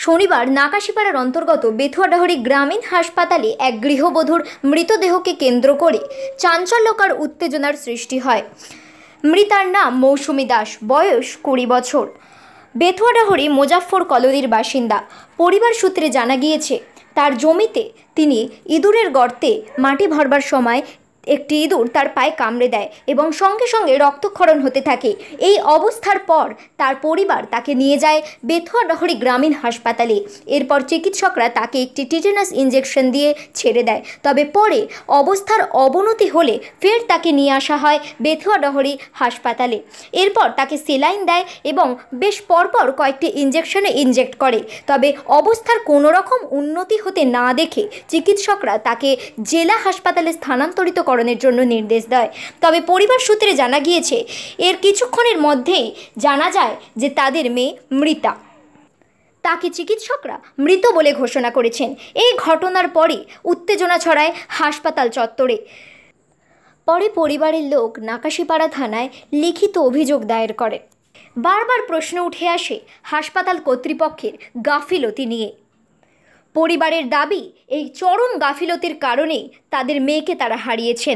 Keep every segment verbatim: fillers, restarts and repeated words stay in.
শনিবার নাকাশিপাড়ার অন্তর্গত বেথুয়াডাহরি গ্রামীণ হাসপাতালে এক গৃহবধূর মৃতদেহকে কেন্দ্র করে চাঞ্চল্যকর উত্তেজনার সৃষ্টি হয়। মৃতার নাম মৌসুমী দাস, বয়স কুড়ি বছর, বেথুয়াডাহরি মুজাফফর কলোনির বাসিন্দা। পরিবার সূত্রে জানা গিয়েছে, তার জমিতে তিনি ইঁদুরের গর্তে মাটি ভরবার সময় একটি ইঁদুর তার পায়ে কামড়ে দেয় এবং সঙ্গে সঙ্গে রক্তক্ষরণ হতে থাকে। এই অবস্থার পর তার পরিবার তাকে নিয়ে যায় বেথুয়াডাহরি গ্রামীণ হাসপাতালে। এরপর চিকিৎসকরা তাকে একটি টিটেনাস ইঞ্জেকশন দিয়ে ছেড়ে দেয়। তবে পরে অবস্থার অবনতি হলে ফের তাকে নিয়ে আসা হয় বেথুয়াডাহরি হাসপাতালে। এরপর তাকে সেলাইন দেয় এবং বেশ পরপর কয়েকটি ইঞ্জেকশনে ইনজেক্ট করে। তবে অবস্থার কোনো রকম উন্নতি হতে না দেখে চিকিৎসকরা তাকে জেলা হাসপাতালে স্থানান্তরিত করণের জন্য নির্দেশ দেয়। তবে পরিবার সূত্রে জানা গিয়েছে, এর কিছুক্ষণের মধ্যেই জানা যায় যে তাদের মেয়ে মৃতা। তাকে চিকিৎসকরা মৃত বলে ঘোষণা করেছেন। এই ঘটনার পরে উত্তেজনা ছড়ায় হাসপাতাল চত্বরে। পরে পরিবারের লোক নাকাশিপাড়া থানায় লিখিত অভিযোগ দায়ের করে। বারবার প্রশ্ন উঠে আসে হাসপাতাল কর্তৃপক্ষের গাফিলতি নিয়ে। পরিবারের দাবি, এই চরম গাফিলতির কারণেই তাদের মেয়েকে তারা হারিয়েছেন।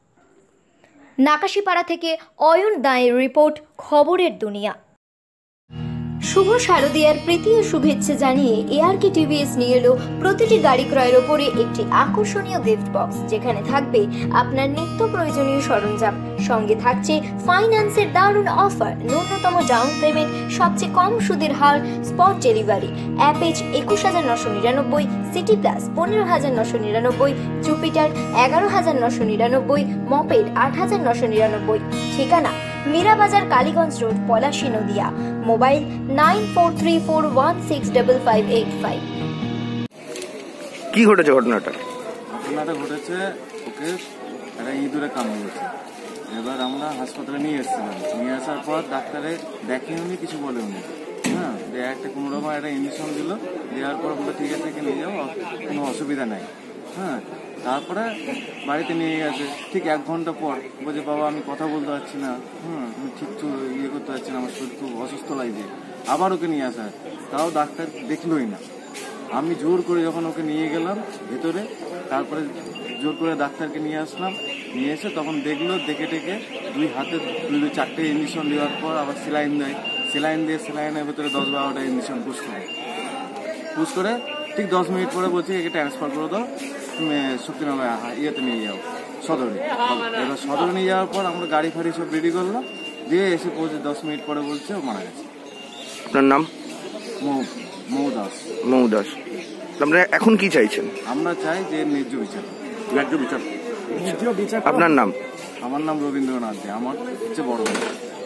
নাকাশিপাড়া থেকে অয়ন দায়ের রিপোর্ট, খবরের দুনিয়া। শুভ শারদীয়ার প্রীতি ও শুভেচ্ছা জানিয়ে এআরকে টিভিএস নিয়ে এলো প্রতিটি গাড়ি ক্রয়ের ওপরে একটি আকর্ষণীয় গিফট বক্স, যেখানে থাকবে আপনার নিত্য প্রয়োজনীয় সরঞ্জাম। সঙ্গে থাকছে ফাইন্যান্সের দারুণ অফার, ন্যূনতম ডাউন পেমেন্ট, সবচেয়ে কম সুদের হার, স্পট ডেলিভারি। অ্যাপেজ একুশ হাজার নশো নিরানব্বই, সিটি প্লাস পনেরো হাজার নশো নিরানব্বই, জুপিটার এগারো হাজার নশো নিরানব্বই, মপেড আট হাজার নশো নিরানব্বই। ঠিকানা Mirabazar, Kaliganj road, Palashi, Nadia. Mobile nine four three four one six double five eight five. কি ঘটেছে ঘটনাটা? ঘটনাটা ঘটেছে, ওকে একটা ইঁদুরে কামড়েছে। এবার আমরা হাসপাতালে নিয়ে এসেছিলাম। নিয়ে আসার পর ডাক্তারে দেখে উনি কিছু বলে উনি হ্যাঁ একটা কোনো রকম একটা ইঞ্জেকশন দিল। দেওয়ার পর বলে ঠিক আছে, নিয়ে যাও, কোনো অসুবিধা নাই। হ্যাঁ তারপরে বাড়িতে নিয়ে গেছে। ঠিক এক ঘন্টা পর বলছে, বাবা আমি কথা বলতে পারছি না, হুম আমি ঠিক ইয়ে করতে পারছি না, আমার শরীর খুব অসুস্থ লাগছে। আবার ওকে নিয়ে আসা, তাও ডাক্তার দেখলোই না। আমি জোর করে যখন ওকে নিয়ে গেলাম ভেতরে, তারপরে জোর করে ডাক্তারকে নিয়ে আসলাম। নিয়ে এসে তখন দেখলো, দেখে টেকে দুই হাতে দুই দুই চারটে ইঞ্জেকশন দেওয়ার পর আবার সেলাইন দেয়। সেলাইন দিয়ে সেলাইনের ভেতরে দশ বারোটা ইঞ্জেকশন পুশ করে পুশ করে ঠিক দশ মিনিট পরে বলছি একে ট্রান্সফার করে দাও, শক্তিনগর ইয়েতে নিয়ে যাও, সদরে। এবার সদরে নিয়ে যাওয়ার পর আমরা গাড়ি ফাড়ি সব রেডি করলাম, দিয়ে এসে পৌঁছে দশ মিনিট পরে বলছে ও মারা গেছে। আপনার নাম? মৌ দাস। মৌ দাস। আমরা এখন কি চাইছেন? আমরা চাই যে ন্যায্য বিচার, ন্যায্য বিচার, ন্যায্য বিচার। আপনার নাম? আমার নাম রবীন্দ্রনাথ দে, আমার হচ্ছে বড় ভাই।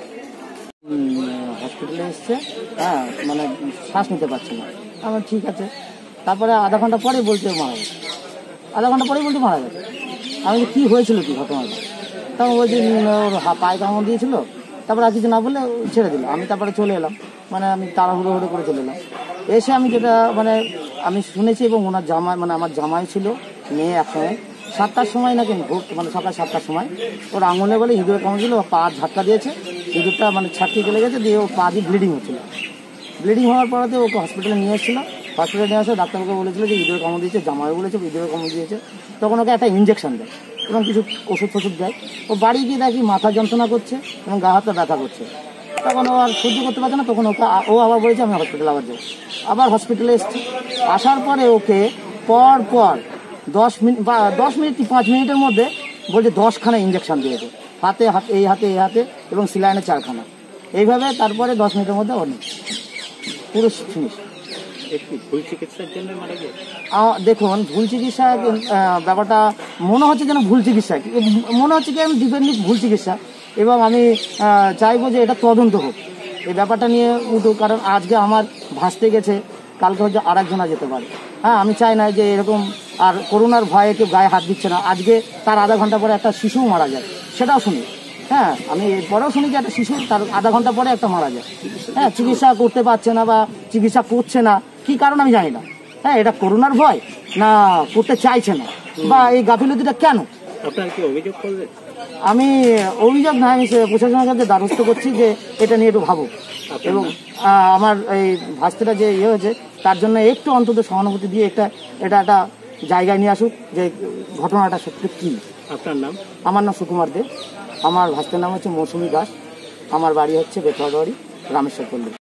হসপিটালে এসছে, হ্যাঁ মানে শ্বাস নিতে পারছে না। আমার ঠিক আছে। তারপরে আধা ঘন্টা পরে বলছে মারা গেছে। আধা ঘন্টা পরেই বলছে মারা গেছে। আমি কি হয়েছিল কি ঘটনাটা, তখন বলছি ওর পায়ে কামড় দিয়েছিল। তারপরে আর কিছু না বললে ছেড়ে দিল। আমি তারপরে চলে এলাম, মানে আমি তাড়াহুড়ো হুড়ো করে চলে এলাম। এসে আমি যেটা মানে আমি শুনেছি, এবং ওনার জামাই মানে আমার জামাই ছিল মেয়ে একসঙ্গে, সাতটার সময় নাকি ভোর মানে সকাল সাতটার সময় ওর আঙুলে বলে ইঁদুরে কামড় ছিল, পা ঝাটকা দিয়েছে, ইঁদুরটা মানে ছাটকে চলে গেছে, দিয়ে ও পা দিয়ে ব্লিডিং হচ্ছিল। ব্লিডিং হওয়ার পরে ওকে হসপিটালে নিয়ে এসেছিলো। হসপিটালে নিয়ে আসে ডাক্তারবাবু বলেছিল যে ইঁদুরে কামড় দিয়েছে, জামাই বলেছে ইঁদুরে কামড় দিয়েছে। তখন ওকে একটা ইঞ্জেকশন দেয় এবং কিছু ওষুধ ফষুধ দেয়। ও বাড়ি গিয়ে দেখি মাথা যন্ত্রণা করছে এবং গা হাতটা ব্যথা করছে। তখন ও আর সহ্য করতে পারছে না। তখন ওকে ও আবার বলেছে আমি হসপিটালে আবার যাই। আবার হসপিটালে এসছি। আসার পরে ওকে পর পর দশ মিনিট বা দশ মিনিট কি পাঁচ মিনিটের মধ্যে বলছে দশখানা ইঞ্জেকশন দিয়েছে, হাতে হাতে এই হাতে এই হাতে এবং সিলাইনে চারখানা। এইভাবে তারপরে দশ মিনিটের মধ্যে অনেক পুরো ফিনিশ। ভুল চিকিৎসার জন্য মারা গেছে। দেখুন, ভুল চিকিৎসা ব্যাপারটা মনে হচ্ছে যেন ভুল চিকিৎসা, মনে হচ্ছে কি আমি ডিপেন্ডলি ভুল চিকিৎসা, এবং আমি চাইবো যে এটা তদন্ত হোক, এই ব্যাপারটা নিয়ে উঠুক। কারণ আজকে আমার ভাসতে গেছে, কালকে হয়তো আর একজনা যেতে পারে। হ্যাঁ আমি চাই না যে এরকম, আর করোনার ভয়ে কেউ গায়ে হাত দিচ্ছে না। আজকে তার আধা ঘন্টা পরে একটা শিশুও মারা যায়, সেটাও শুনি। হ্যাঁ আমি এরপরেও শুনি যে একটা শিশু তার আধা ঘন্টা পরে একটা মারা যায়। হ্যাঁ চিকিৎসা করতে পারছে না বা চিকিৎসা করছে না, কি কারণ আমি জানি না। হ্যাঁ এটা করোনার ভয় না করতে চাইছে না, বা এই গাফিলতিটা কেন? আপনার কি অভিযোগ করবেন? আমি অভিযোগ নয়, আমি সে- প্রশাসনের কাছে দ্বারস্থ করছি যে এটা নিয়ে একটু ভাবুক, এবং আহ, আমার এই ভাস্তিটা যে ইয়ে হয়েছে তার জন্য একটু অন্তত সহানুভূতি দিয়ে একটা এটা একটা জায়গায় নিয়ে আসুক যে ঘটনাটা সত্যি কী। আপনার নাম? আমার নাম সুকুমার দে, আমার ভাস্তের নাম হচ্ছে মৌসুমী দাস, আমার বাড়ি হচ্ছে বেথুয়াবাড়ি, রামেশ্বর পল্লী।